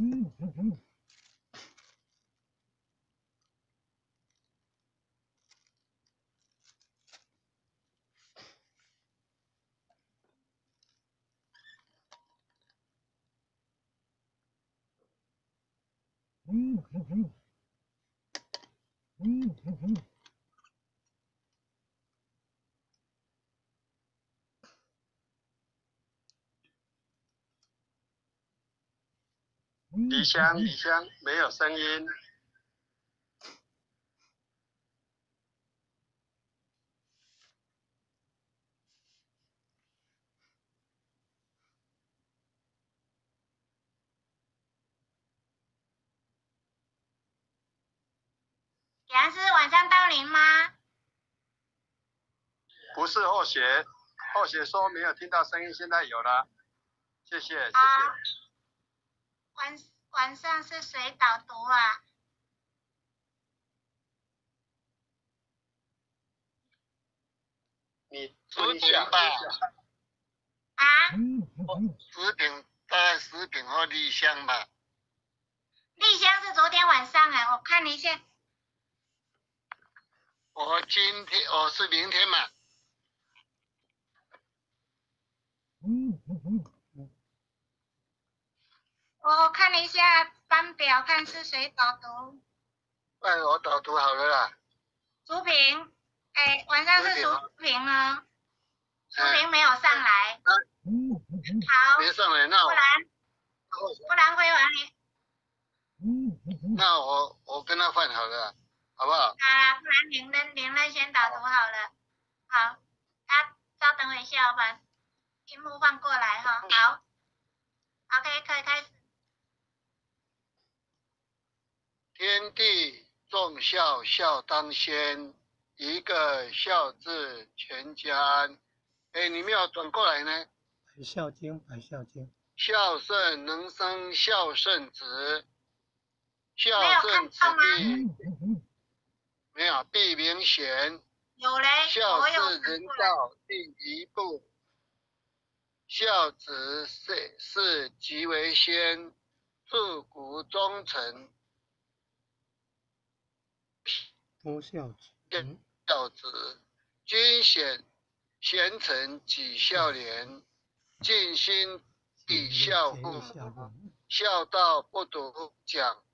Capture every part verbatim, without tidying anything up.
离乡，离乡，没有声音。 杨师晚上到您吗？ 不是后学，后学说没有听到声音，现在有了，谢谢，谢谢。 啊，晚晚上是谁导读啊？ 你十点吧。 啊？ 十点，大概十点后立香吧。 立香是昨天晚上哎，我看一下。 我今天，我是明天嘛。 我看了一下班表，看是谁导读。 哎，我导读好了啦。 淑萍，哎，晚上是淑萍哦。淑萍没有上来。好。 没上来，那我。 不然，不然会晚你。 那我我跟他换好了，好不好？ 啊，不然您任您任先导读好了。好，他稍等我一下，我把屏幕换过来哈。好。OK， 可以开始。 天地众孝，孝当先，一个孝字全家安。哎，你们要转过来呢。 百孝经，百孝经。 孝顺能生孝顺子，孝顺子弟没有必明显。 有嘞， 孝是人道第一步，孝子是是即为先，自古忠臣。 多孝子，嗯、 孝子，君显贤臣己孝廉，尽心以孝父母，孝道不独讲，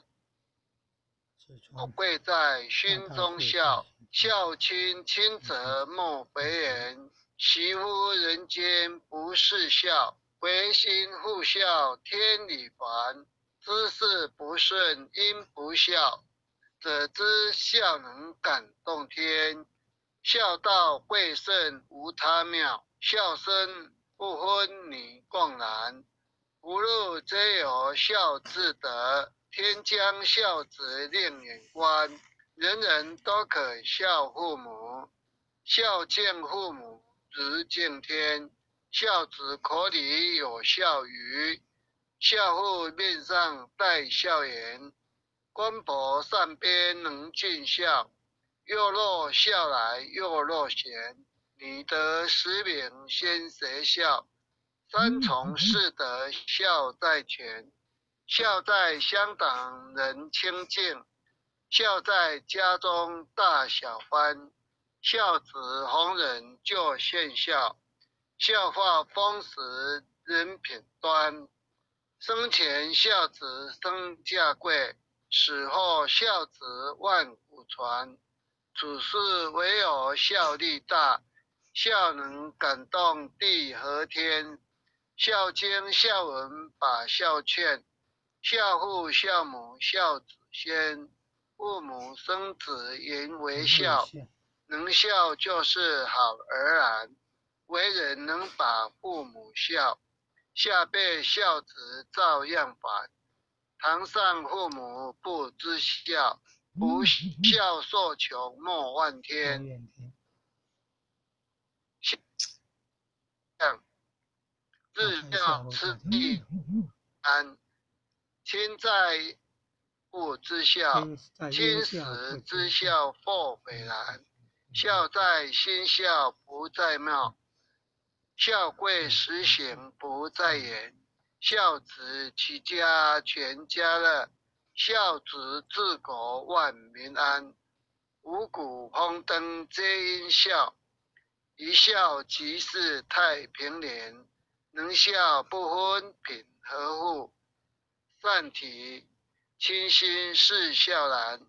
贵在心中孝。孝亲亲则莫非人，习乎人间不是孝。唯心护孝天理烦，知事不顺因不孝，则知孝能感动天。孝道贵胜无他妙，孝生不分女共男，福禄皆有孝之德，天将孝子令眼观，人人都可孝父母。孝敬父母如敬天，孝子口里有孝语，孝父面上带孝颜。官博善编能尽孝，幼若孝来幼若贤，女德十名先学孝，三从四德孝在前。孝在乡党人清净，孝在家中大小欢，孝子弘忍就现孝，孝化风时人品端。生前孝子身价贵，死后孝子万古传。处世唯有孝力大，孝能感动地和天。孝经孝文把孝劝，孝父孝母孝子先。父母生子言为孝，能孝就是好儿郎。为人能把父母孝，下辈孝子照样还。堂上父母不知孝，不孝受穷莫怨天。日孝吃地安，亲在父之孝，亲死之孝或斐然。孝在心孝不在貌，孝贵实行不在言。 孝子齐家全家乐，孝子治国万民安。五谷丰登皆因孝，一孝即是太平年。能孝不分贫和富，善体亲心是孝男。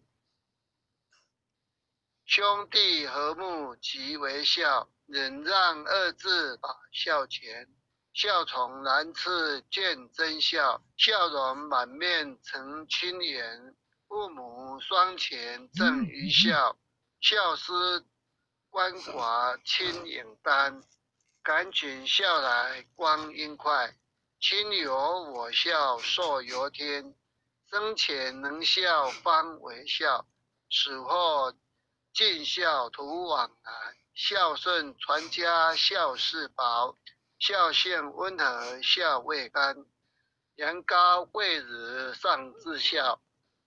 兄弟和睦即为孝，忍让二字把孝全。孝从难赐见真孝，笑容满面成亲缘。父母双全正于孝，孝思鳏寡亲影单。赶紧孝来光阴快，亲有我孝寿由天。生前能孝方为孝，死后尽孝图往来。孝顺传家孝事薄，孝性温和孝未干。年高贵日上至孝，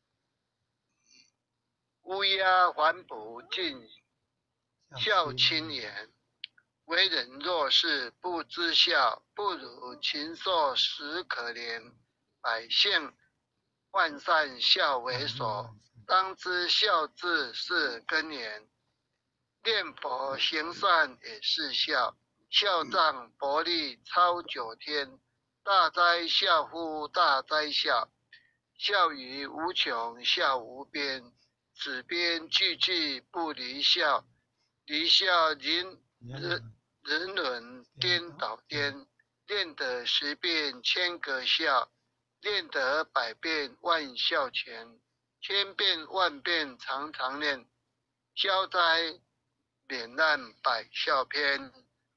乌鸦环哺尽孝亲言。为人若是不知孝，不如禽兽实可怜。百姓万善孝为首，当知孝字是根源。念佛行善也是孝，孝障薄利超九天。大哉孝乎大哉孝，孝于无穷孝无边。此边句句不离孝，离孝人人人伦颠倒颠。练得十遍千个孝，练得百遍万孝全。千遍万遍常常念，消灾免难百孝篇。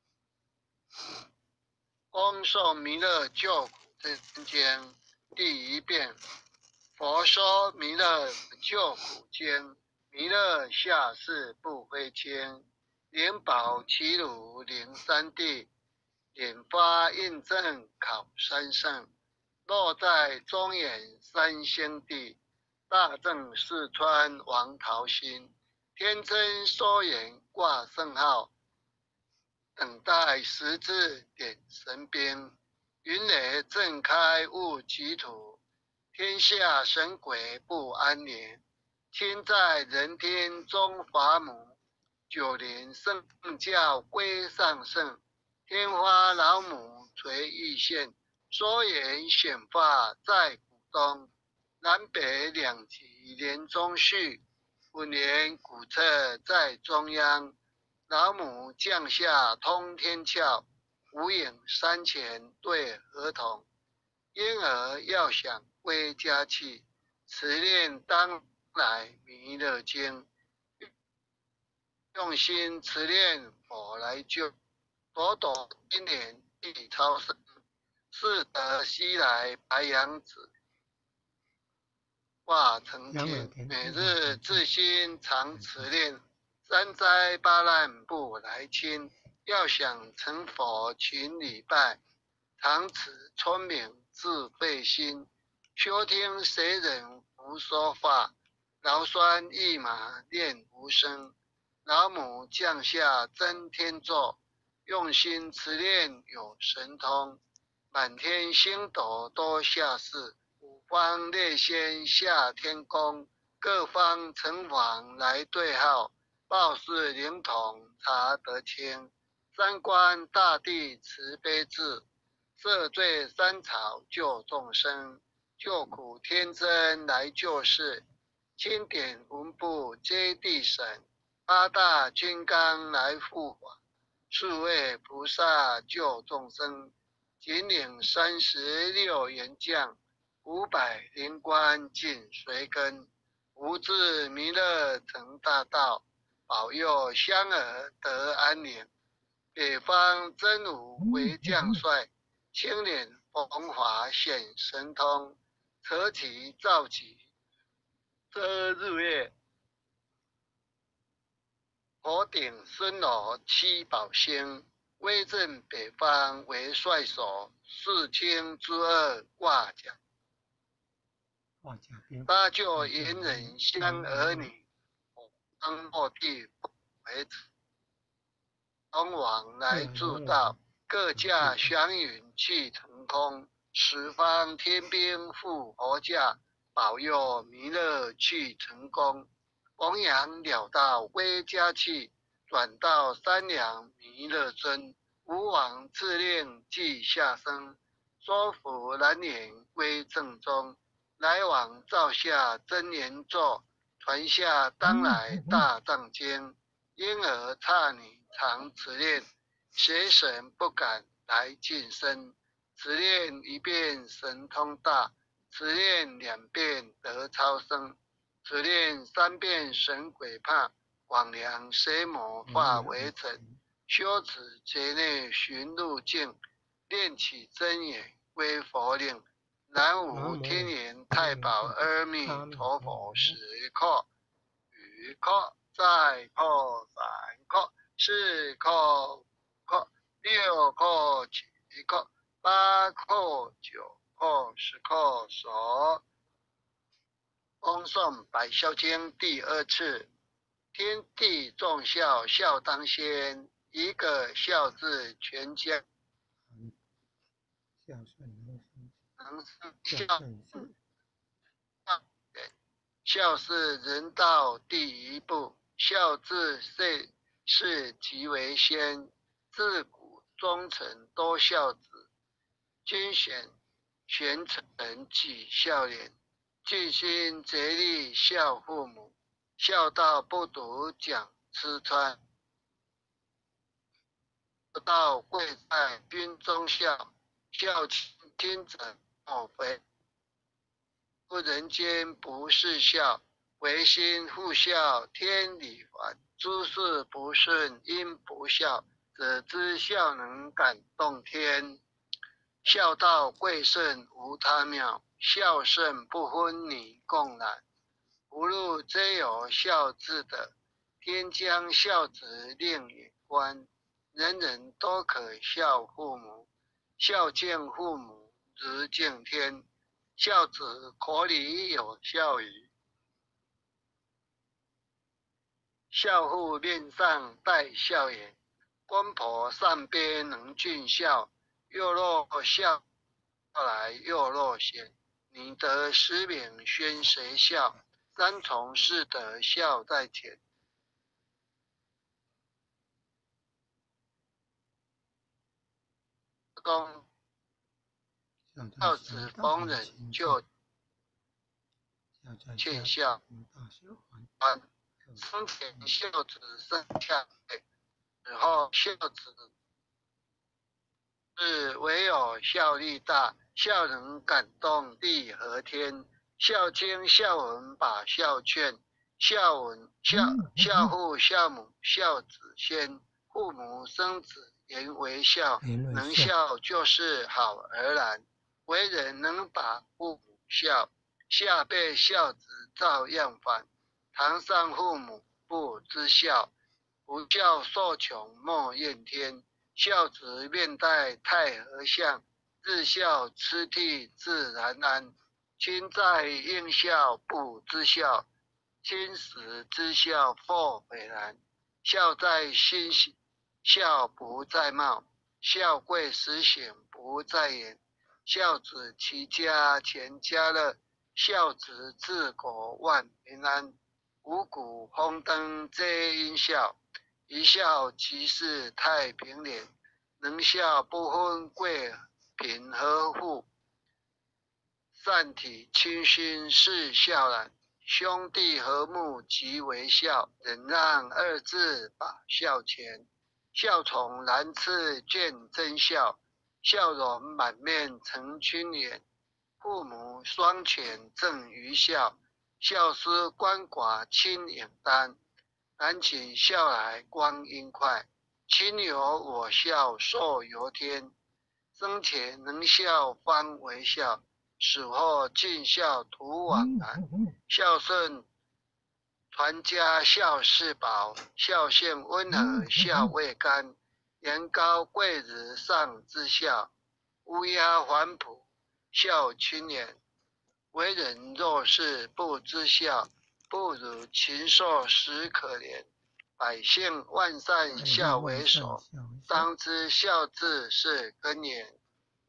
恭送弥勒救苦真经第一遍。佛说弥勒救苦经，弥勒下世不非轻。灵宝齐鲁灵三地，点发印证考三圣。落在中原三星地，大正四川王桃心。天真收眼挂圣号，等待十字点神兵。云雷震开悟极土，天下神鬼不安宁。亲在人天中法母，九年圣教归上圣。天花老母垂玉线，缩言显发在股东。南北两极连中续，五年古册在中央。老母降下通天窍，无影山前对合同。婴儿要想归家去，持念当来弥勒经。用心持念佛来救，朵朵今年地超生。适得西来白羊子，化成天。每日自心常持念，三灾八难不来侵。要想成佛勤礼拜，常持聪明智慧心。休听谁人胡说话，劳酸一马念无声。老母降下真天座，用心持念有神通。满天星斗多下世，五方列仙下天宫。各方城隍来对号，报事灵统查得清。三官大帝慈悲智，赦罪三草救众生。救苦天真来救世，钦点文部接地审。八大金刚来护法，四位菩萨救众生。仅领三十六员将，五百灵官尽随跟。无智弥勒成大道，保佑香儿得安宁。北方真武为将帅，青脸风华显神通。扯旗造旗遮日月，火顶孙罗七宝星。威震北方为帅首，四卿之二挂甲。八舅隐忍香儿女，当落地为子。龙王来助道，各驾祥云去腾空。 十方天兵护佛驾，保佑弥勒去成功。弘扬了道归家去，转到三良弥勒尊。吾往自令即下生，说服难言归正中。来往照下真言咒，传下当来大藏经。因而刹你常持念，邪神不敢来近身。持念一遍神通大，持念两遍得超生，持念三遍神鬼怕。广良邪魔化为尘，修持劫内寻路径，念起真言归佛令。南无天眼太保阿弥陀佛，时刻与刻再刻三刻四刻刻六刻七刻八刻九刻十刻手。恭诵百孝经第二次。天地众孝，孝当先。一个孝字，全家孝顺能生， 能生孝孝。 顺是孝是人道第一步，孝字是是极为先。自古忠臣多孝子，今显贤臣几孝廉。尽心竭力孝父母，孝道不独讲吃穿。道贵在军中孝，孝亲亲者莫非。人间不是孝，唯心护孝天理还。诸事不顺因不孝，则知孝能感动天。孝道贵甚无他妙，孝圣不分你共览。福禄皆有孝字的，天将孝子令眼观。人人都可孝父母，孝敬父母如敬天。孝子口里有孝语，孝父面上带笑颜。公婆上边能尽孝，幼若孝来幼若贤。你得十名宣谁孝？三从四德孝在前。公孝子逢人就欠孝，还生前孝子生下辈，死后孝子是唯有孝力大，孝能感动地和天。孝经孝文把孝劝，孝文孝孝父孝母孝子先。父母生子言为孝，能孝就是好儿郎。为人能把父母孝，下辈孝子照样还。堂上父母不知孝，不孝受穷莫怨天。孝子面带太和相，日孝吃涕自然安。亲在应孝不知孝，亲死知孝祸斐然。孝在心孝不在貌，孝贵实行不在言。孝子齐家全家乐，孝子治国万平安。五谷丰登皆因孝，一孝即是太平年。能孝不分贵贫和富，善体亲心是孝然。兄弟和睦即为孝，忍让二字把孝全。孝从难赐见真孝，笑容满面成君颜。父母双全正于孝，孝思鳏寡亲养担。难请孝来光阴快，亲有我孝寿由天。生前能孝方为孝，死后尽孝图往来。孝顺传家孝是宝，孝性温和孝未干。年高贵日上知孝，乌鸦还哺孝亲年。为人若是不知孝，不如禽兽实可怜。百姓万善孝为首，当知孝字是根源。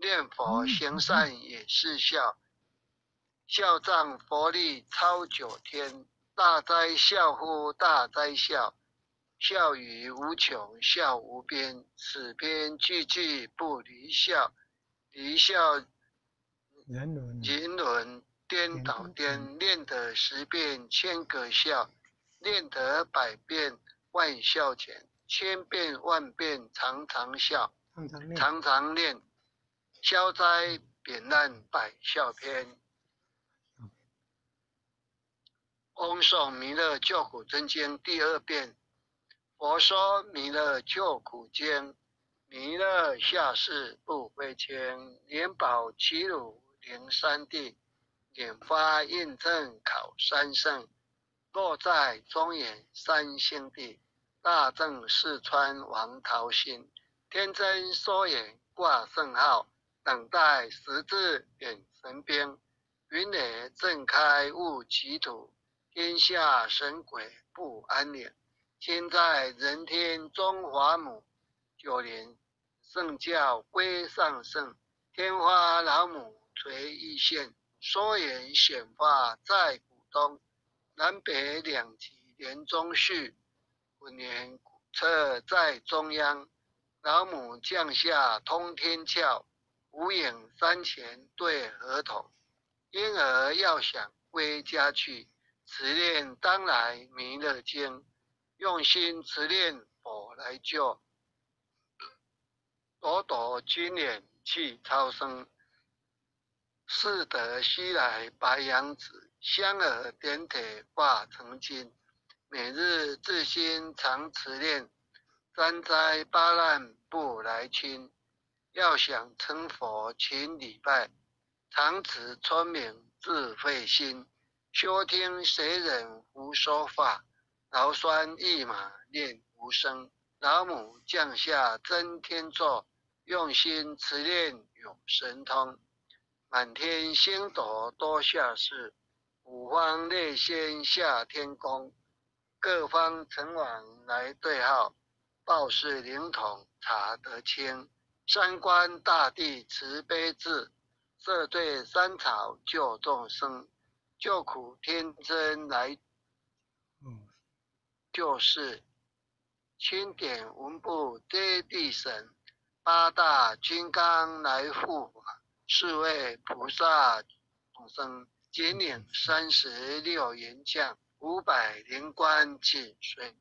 念佛行善也是孝，孝仗佛力超九天，大哉孝乎大哉孝，孝语无穷孝无边，此篇句句不离孝，离孝人伦人伦颠倒颠，练得十遍千个孝，练得百遍万孝钱，千遍万遍常常孝， 常常念， 常常念，消灾免难百孝篇。嗡诵弥勒救苦真经第二遍。佛说弥勒救苦经，弥勒下世不非轻，莲宝齐鲁灵山地，莲花印证考三圣，落在中原三星地，大正四川王桃心，天真缩眼挂圣号，等待十字远神兵，云野正开悟其土，天下神鬼不安宁。今在人天中华母，九年圣教归上圣，天花老母垂一线，缩眼显化在古东，南北两极连中续，五年古册在中央，老母降下通天教，无影山前对合同，婴儿要想归家去，持念当来弥勒经，用心持念佛来救，朵朵金莲气超生，四德西来白羊子，香耳点铁化成金，每日自心常持念，三灾八难不来侵，要想成佛勤礼拜，常持村民自费心，休听谁人胡说法，劳酸一马念无声，老母降下真天座，用心持念有神通，满天星斗多下世，五方列仙下天宫，各方城隍来对号，报事灵统查得清，三官大帝慈悲智，摄罪三草救众生，救苦天真来救世，钦点文部接地神，八大金刚来护法，四位菩萨众生，金领三十六员将，五百灵官紧随，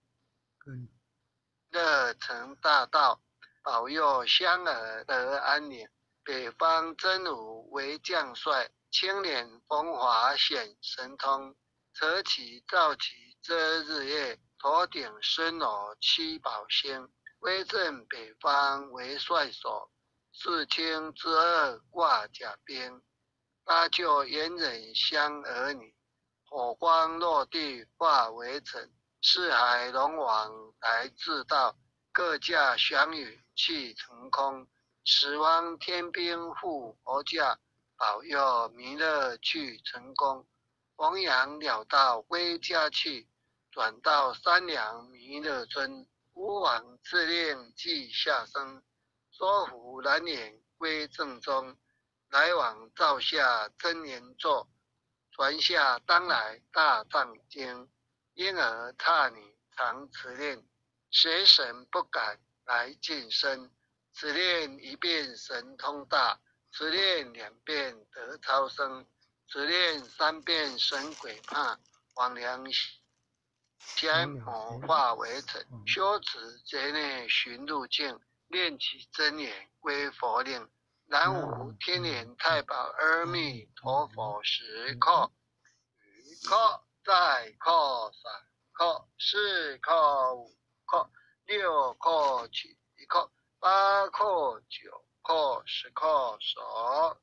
乐成大道，保佑香儿得安宁。北方真武为将帅，青脸风华显神通，扯起照起遮日月，头顶孙罗七宝星，威震北方为帅首，世卿之二挂甲兵，搭救猿人香儿女，火光落地化为尘，四海龙王来自道，各驾祥云气腾空，十方天兵护佛驾，保佑弥勒去成功，弘扬了道归家去，转到三良弥勒尊，吾往自令即下生，说服蓝眼归正中，来往照下真言座，传下当来大藏经，因而刹你常持念，邪神不敢来近身，只念一遍神通大，只念两遍得超生，只念三遍神鬼怕，往良仙魔化为尘，修持劫内寻路径，念起真言归佛令，南无天年太保阿弥陀佛时刻，一刻再刻三刻四刻五刻六刻七刻八刻九刻十刻手。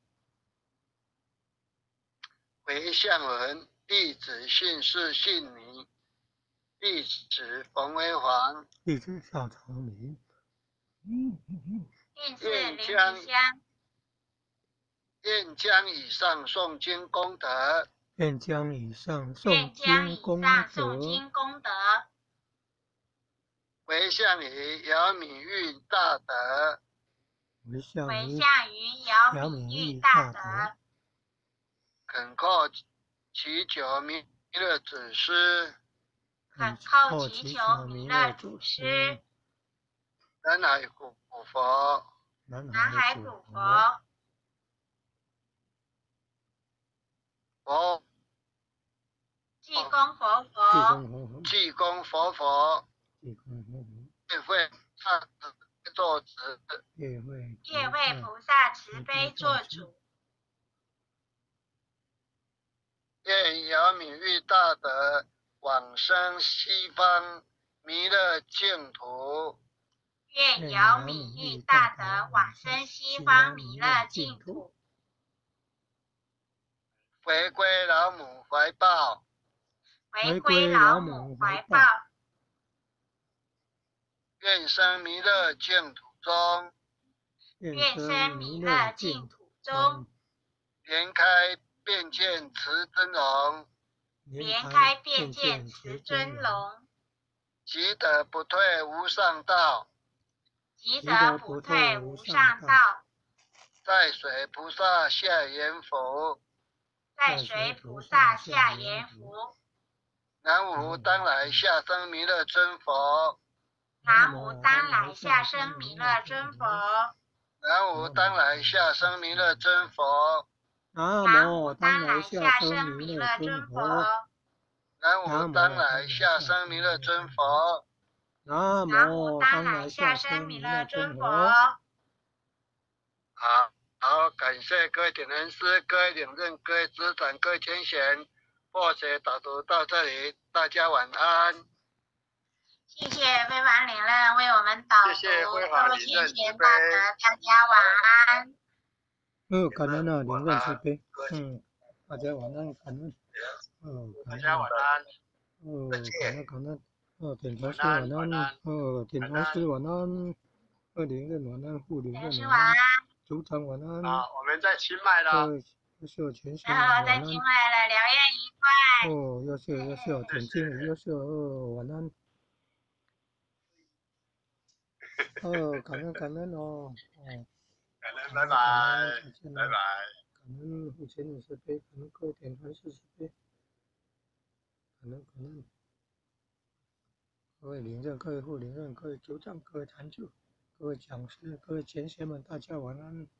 回向文，弟子姓氏姓名，弟子冯维煌， 弟子邵朝明， 运势林吉香， 愿将以上诵经功德， 愿将以上愿诵将以经功上诵德， 经功德， 回向于姚敏运大德， 为下为于下于姚姚敏敏玉玉大大德， 德， 恳叩祈求弥勒祖师， 恳恳叩祈叩祈求弥勒求弥勒祖祖师师， 南海古佛， 南南海海古古佛佛， 佛济公佛济佛公佛佛， 济公佛佛， 济公佛佛， 智慧上师作子， 月会业慧菩菩萨慈慈悲悲做做主主， 愿姚敏玉大德往生西方弥勒净土， 愿姚敏玉大德往生西方弥勒净土， 回归老母怀抱， 回归老母怀抱， 愿生弥勒净土中， 愿生弥勒净土中， 莲开遍见慈真容， 莲开遍见慈尊容， 即得不退无上道， 即得不退无上道， 在水菩萨下言佛， 在水菩萨下言福， 南无当来下生弥勒尊佛， 南无当来下生弥勒尊佛， 南无当来下生弥勒尊佛， 南南无无当当来来下下生生弥勒弥勒尊尊佛， 佛， 南无当来下生弥勒尊佛， 南南无当无当来来下下生弥生弥勒勒尊佛。 尊佛。 好，好，感谢各位点人师、各位领任、各位执掌、各位天贤，或者导读到这里，大家晚安。 谢谢非凡领任为我们导读， 谢谢非各凡位贤领任慈悲贤大德，大家晚安。 哦，感恩啊，灵润慈悲。嗯，大家晚安，感恩。哦， 大感恩。 家晚安。 哦，感恩感恩。哦，点头师晚安晚安。 晚安哦，点头师晚安。二灵任晚安，护灵老任师晚安。 组长晚安。 好，我们在清迈了。 呃，优秀全贤然后晚安。 在境外了，疗愈愉快。 哦，优秀优秀，点经理优秀哦，晚安。哦，感恩感恩哦，哦。 感恩，拜拜， 再见拜拜。 感恩父亲的慈悲，感恩各位点传师慈悲，感恩感恩各位领任、各位副领任、各位组长、各位坛主、各位讲师、各位前贤们，大家晚安。